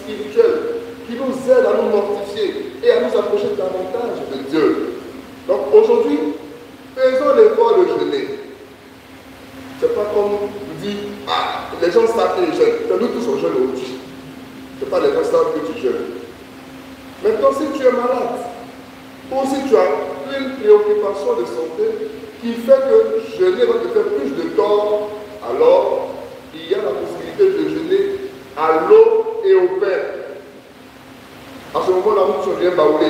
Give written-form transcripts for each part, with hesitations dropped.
spirituelle qui nous aide à nous mortifier et à nous approcher davantage de Dieu. Donc aujourd'hui, faisons l'effort de jeûner. C'est pas comme vous dites, ah, les gens savent qu'ils jeûnent. Nous tous on jeûne aujourd'hui. C'est pas les gens savent que tu jeûnes. Maintenant, si tu es malade, ou si tu as une préoccupation de santé qui fait que jeûner va te faire plus de tort, alors il y a la possibilité de jeûner à l'eau et au pain. À ce moment-là, où tu viens baouler,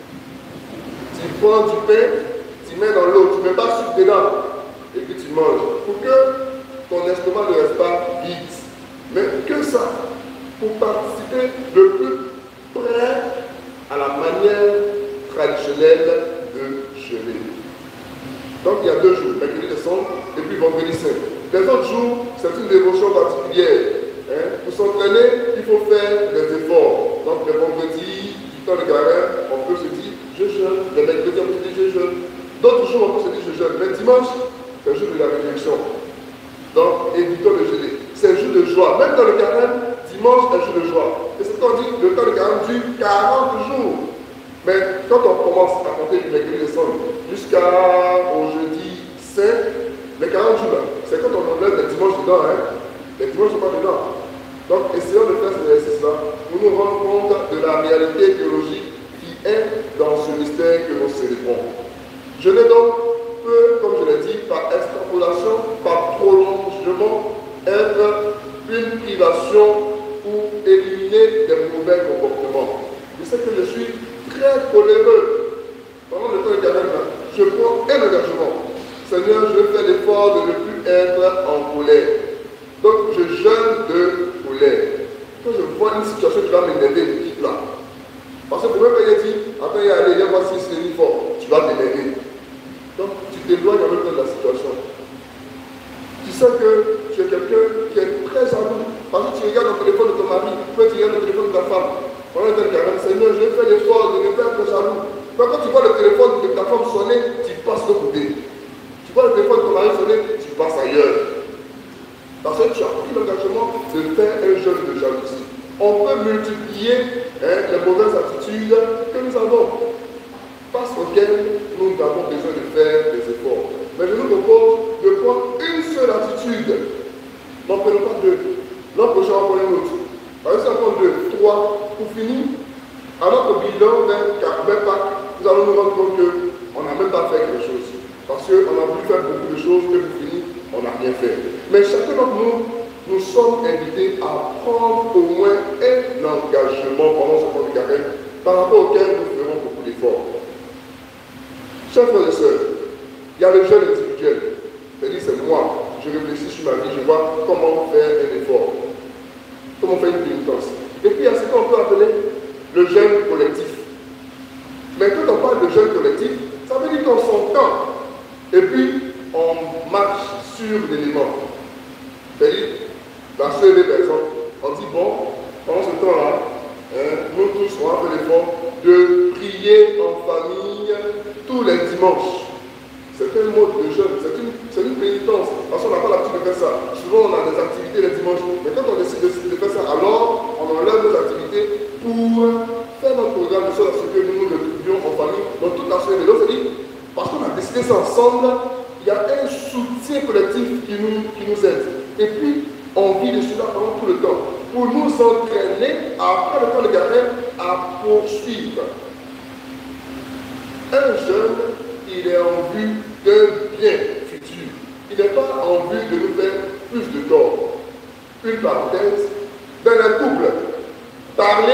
tu prends du pain, tu mets dans l'eau, tu ne mets pas sucre dedans, et puis tu manges. Pour que ton estomac ne reste pas vide. Mais que ça, pour participer le plus près à la manière traditionnelle de jeûner. Donc il y a 2 jours, mercredi décembre et puis vendredi saint. Les autres jours, c'est une dévotion particulière. Pour s'entraîner, il faut faire des efforts. Donc le vendredi, du temps de carême, on peut se dire je jeûne. Le mercredi, on peut se dire je jeûne. D'autres jours, on peut se dire je jeûne. Mais dimanche, c'est le jour de la résurrection. Donc évitons de jeûner. C'est un jour de joie. Même dans le carême, dimanche est un jour de joie. Et c'est quand on dit le temps de carême dure 40 jours. Mais quand on commence à compter du mercredi décembre jusqu'au jeudi saint, les 40 jours là, c'est quand on enlève les dimanches dedans. Les dimanches ne sont pas dedans. Donc essayons de faire cet exercice-là pour nous rendre compte de la réalité théologique qui est dans ce mystère que nous célébrons. Je ne donc peut, comme je l'ai dit, par extrapolation, par prolongement, être une privation ou éliminer des mauvais comportements. Je sais que je suis très coléreux. Pendant le temps de carême, je prends un engagement. Seigneur, je fais l'effort de ne plus être en colère. Donc, je jeûne de colère. Quand je vois une situation qui va m'énerver, je quitte là. Parce que pour même quand il dit, attends, il y a allé, viens voir si c'est une fort, tu vas t'énerver. Donc, tu t'éloignes en même temps de la situation. Tu sais que tu es quelqu'un qui est très jaloux. Parce que tu regardes le téléphone de ton mari, puis tu regardes le téléphone de ta femme. Pendant le temps de carême, Seigneur, je fais l'effort de ne pas être jaloux. Quand tu vois le téléphone de ta femme sonner, tu passes de côté. Tu vois le téléphone de ton mari sonner, tu passes ailleurs. Parce que tu as pris l'engagement de faire un jeûne de jalousie. On peut multiplier les mauvaises attitudes que nous avons, face auxquelles nous avons besoin de faire des efforts. Mais je nous propose de prendre une seule attitude. N'en prenons pas 2. L'an prochain, on prend une autre. Par exemple, on prend 2, 3, pour finir. À notre bilan vers Pâques, nous allons nous rendre compte qu'on n'a même pas fait quelque chose. Parce qu'on a voulu faire beaucoup de choses, mais pour finir, on n'a rien fait. Mais chacun d'entre nous, nous sommes invités à prendre au moins un engagement pendant ce temps de carême, par rapport auquel nous ferons beaucoup d'efforts. Chers frères et sœurs, il y a le jeûne individuel. C'est-à-dire, c'est moi. Je réfléchis sur ma vie, je vois comment faire un effort, comment faire une pénitence. Et puis, il y a ce qu'on peut appeler le jeûne collectif. Mais quand on parle de jeûne collectif, ça veut dire qu'on s'entend. Et puis, on marche sur l'élément. C'est-à-dire, dans ce par exemple, on dit, bon, pendant ce temps-là, nous tous, on a fait l'effort de prier en famille tous les dimanches. C'est un mode de jeûne, c'est une pénitence. Parce qu'on n'a pas l'habitude de faire ça. Souvent, on a des activités les dimanches. Mais quand on décide de faire ça, alors on enlève nos activités pour faire notre programme de sorte à ce que nous le trouvions en famille dans toute la semaine. Et donc, c'est-à-dire, parce qu'on a décidé ça ensemble, il y a un soutien collectif qui nous aide. Et puis, on vit de cela pendant tout le temps. Pour nous entraîner, après le temps de carême, à poursuivre. Un jeune, il est en vue d'un bien futur. Il n'est pas en vue de nous faire plus de tort. Une parenthèse, dans un couple, parlez.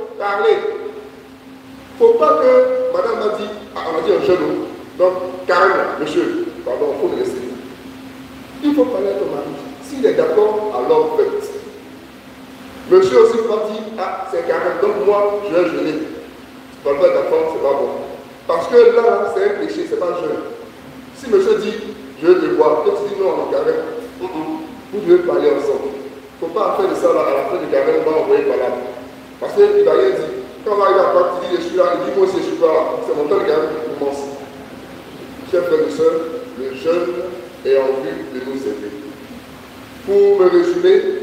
Il ne faut pas que madame m'a dit, on a dit un jeune, donc carrément, monsieur, pardon, il faut me laisser. Il faut parler à ton mari. S'il est d'accord, alors faites. Monsieur aussi va dire, c'est carrément, donc moi, je vais jeûner. Tu parles pas de ta femme, c'est pas bon. Parce que là, c'est un péché, c'est pas jeûne. Si monsieur dit, je vais te voir, toi tu dis non, on carême, vous devez parler ensemble. Il ne faut pas faire de ça là, à la fin du carême, on va envoyer par là. Parce qu'il va rien dire. Quand on arrive à Pâques, tu dis, je suis là, il dit, moi aussi je suis pas là. C'est mon temps de carême qui commence. Chers frères et sœurs, le jeûne est en vue de nous aider. Pour me résumer,